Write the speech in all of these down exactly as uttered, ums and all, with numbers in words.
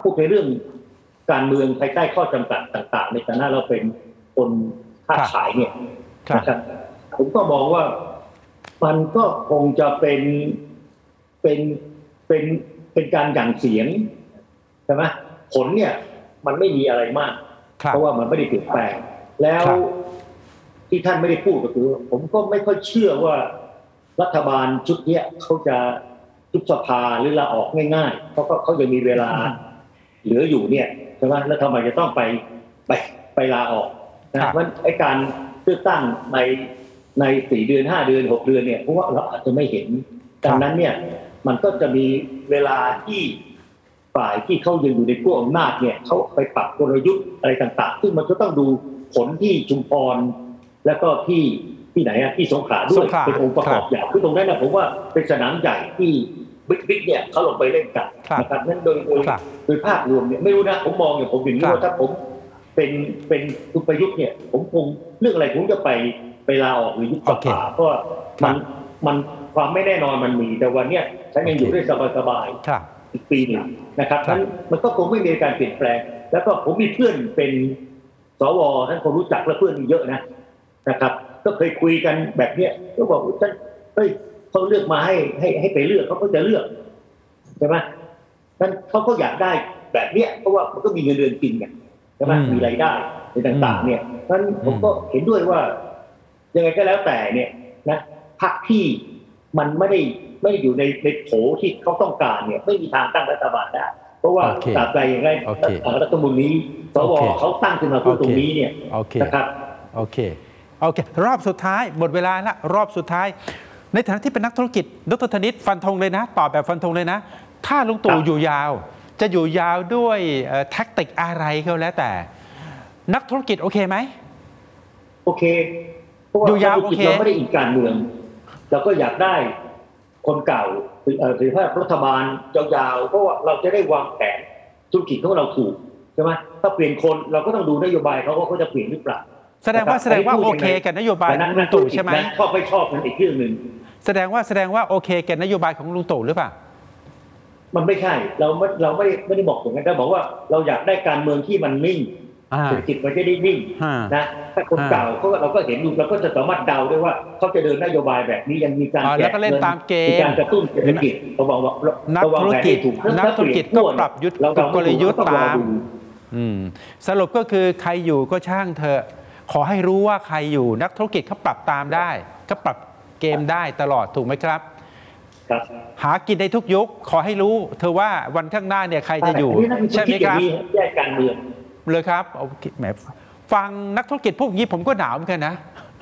พูดในเรื่องการเมืองภายใต้ข้อจำกัดต่างๆในฐานะเราเป็นคนค้าขายเนี่ยนะครับผมก็มองว่ามันก็คงจะเป็นเป็นเป็นเป็นการหยั่งเสียงใช่ไหมผลเนี่ยมันไม่มีอะไรมากเพราะว่ามันไม่ได้เปลี่ยนแปลงแล้วที่ท่านไม่ได้พูดก็คือผมก็ไม่ค่อยเชื่อว่ารัฐบาลชุดนี้เขาจะยุบสภาหรือลาออกง่ายๆเพราะเขายังมีเวลาเหลืออยู่เนี่ยใช่ไหมแล้วทำไมจะต้องไปไปไปลาออกนะเพราะไอ้การเลือกตั้งในในสี่เดือนห้าเดือนหกเดือนเนี่ยเพราะว่าเราอาจจะไม่เห็นดังนั้นเนี่ยมันก็จะมีเวลาที่ฝ่ายที่เขายังอยู่ในขั้วอำนาจเนี่ยเขาไปปรับกลยุทธ์อะไรต่างๆซึ่งมันก็ต้องดูผลที่ชุมพรแล้วก็ที่ที่ไหนอะที่สงขลาด้วยเป็นองค์ประกอบใหญ่คือตรงนั้นนะผมว่าเป็นสนามใหญ่ที่บิ๊กบิ๊กเนี่ยเขาลงไปเล่นกันนะครับนั้นโดยโดยโดยภาพรวมเนี่ยไม่รู้นะผมมองอย่างผมอย่างนี้ว่าถ้าผมเป็นเป็นคุณประยุทธ์เนี่ยผมคงเรื่องอะไรผมจะไปไปลาออกหรือยุบสภาเพราะว่ามันมันความไม่แน่นอนมันมีแต่วันเนี้ยฉันยังอยู่ได้สบายๆอีกปีหนึ่งนะครับนั้นมันก็คงไม่มีการเปลี่ยนแปลงแล้วก็ผมมีเพื่อนเป็นสวท่านคงรู้จักและเพื่อนเยอะนะนะครับก็เคยคุยกันแบบเนี้ยก็บอกท่านเฮ้ยเขาเลือกมาให้ให้ให้ไปเลือกเขาก็จะเลือกใช่ไหมนั้นเขาก็อยากได้แบบเนี้ยเพราะว่ามันก็มีเงินเดือนกินไงใช่ไหมมีรายได้ในต่างๆเนี่ยนั้นผมก็เห็นด้วยว่ายังไงก็แล้วแต่เนี่ยนะพรรคที่มันไม่ได้ไม่ได้อยู่ในในโถที่เขาต้องการเนี่ยไม่มีทางตั้งรัฐบาลได้เพราะว่าตราบใดอย่างไรรัฐมนตรีสวเขาตั้งขึ้นมาเพื่อตรงนี้เนี่ยนะครับโอเคโอเครอบสุดท้ายหมดเวลาละรอบสุดท้ายในฐานะที่เป็นนักธุรกิจดร.ธนิตฟันธงเลยนะตอบแบบฟันธงเลยนะถ้าลุงตู่อยู่ยาวจะอยู่ยาวด้วยแท็กติกอะไรก็แล้วแต่นักธุรกิจโอเคไหมโอเคเพราะว่าธุรกิจเราไม่ได้อิงการเมืองเราก็อยากได้คนเก่าหรือว่ารัฐบาลยาวๆเพราะว่าเราจะได้วางแผนธุรกิจของเราถูกใช่ไหมถ้าเปลี่ยนคนเราก็ต้องดูนโยบายเขาว่าเขาจะเปลี่ยนหรือเปล่าแสดงว่าแสดงว่าโอเคกับนโยบายของลุงตู่ใช่ไหมชอบไม่ชอบนั่นอีกเรื่องหนึ่งแสดงว่าแสดงว่าโอเคกับนโยบายของลุงตู่หรือเปล่ามันไม่ใช่เราไม่เราไม่ได้ไม่ได้บอกอย่างนั้นเราบอกว่าเราอยากได้การเมืองที่มันนิ่งเศรษฐกิจมันจะได้นิ่งนะถ้าคนเก่าเขาเราก็เห็นอยู่เราก็จะสามารถเดาได้ว่าเขาจะเดินนโยบายแบบนี้ยังมีการแล้วก็เล่นตามเกมมีการกระตุ้นเศรษฐกิจเราบอกว่านักธุรกิจนักธุรกิจก็ปรับยุทธกลยุทธ์ตามสรุปก็คือใครอยู่ก็ช่างเถอะขอให้รู้ว่าใครอยู่นักธุรกิจเขาปรับตามได้ก็ปรับเกมได้ตลอดถูกไหมครับหากินในทุกยุคขอให้รู้เธอว่าวันข้างหน้าเนี่ยใครจะอยู่ใช่ไหมครับแยกการเมืองเลยครับแหมฟังนักธุรกิจพวกนี้ผมก็หนาวเหมือนกันนะ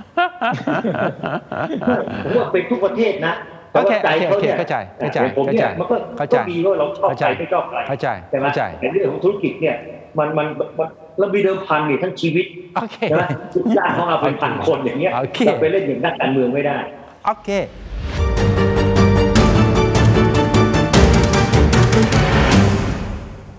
ผมว่าเป็นทุกประเทศนะโอเคโอเคเข้าใจเข้าใจเข้าใจเข้าใจมีว่าเราชอบใครไม่ชอบใครเข้าใจเข้าใจในเรื่องของธุรกิจเนี่ยมันมันเรามีเดิมพันนี่ทั้งชีวิตใช่ไหมทุกอย่างของเราเป็นพันคนอย่างเงี้ยเราไปเล่นอย่างนักการเมืองไม่ได้โอเค